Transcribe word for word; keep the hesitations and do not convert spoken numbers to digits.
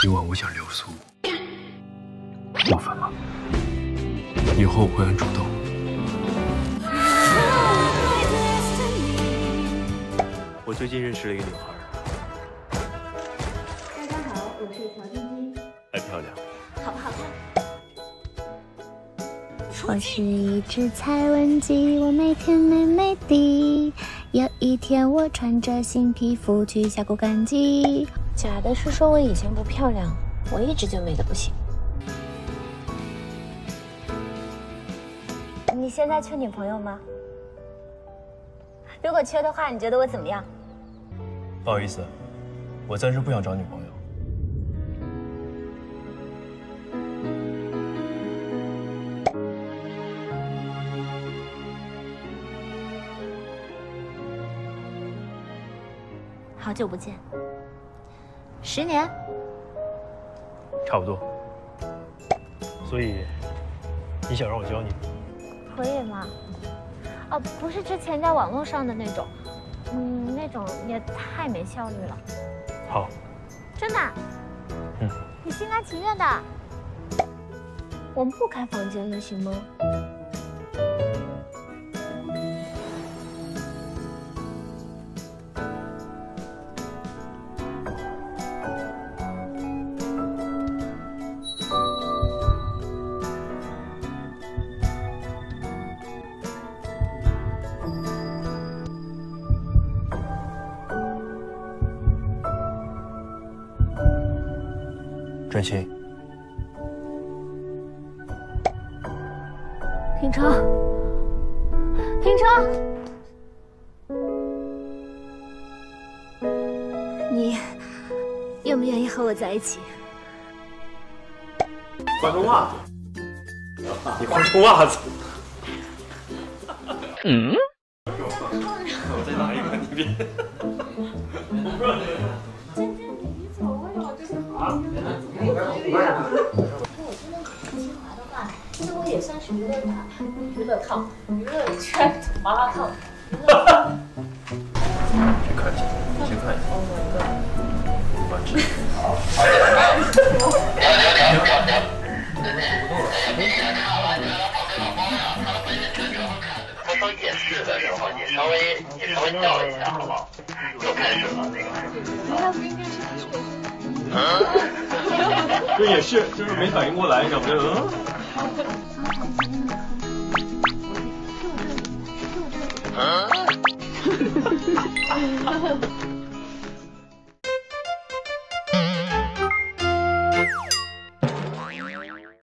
今晚我想留宿，过分吗？以后我会很主动。我最近认识了一个女孩。 大家好，我是曹晶晶。 爱漂亮。 好不好看？ 我是一只蔡文姬，我每天美美的。有一天，我穿着新皮肤去峡谷赶集。 假的是说我以前不漂亮，我一直就美的不行。 你现在缺女朋友吗？如果缺的话，你觉得我怎么样？ 不好意思，我暂时不想找女朋友。 好久不见，十年， 差不多。所以，你想让我教你？ 可以吗？哦，不是之前在网络上的那种，嗯，那种也太没效率了。 好。 真的？ 嗯。 你心甘情愿的。我们不开房间了，行吗？ 专心。 停车！停车！你愿不愿意和我在一起？ 换双袜子。你换双袜子。嗯？我再拿一个，你别。我不知道这个。 我真的很清华的话，其实我也算是娱乐团、娱乐套、娱乐圈麻辣烫。 先看一下，先看一下。完成。 他说演示的时候，你稍微你稍微叫一下，好不好？又开始了那个。 那不应该是你说的。 这也是，就是没反应过来，你知道吗？嗯。